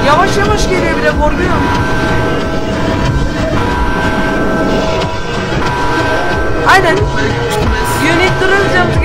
Yavaş yavaş geliyor bile, korkuyorum. Aynen. Unit durunca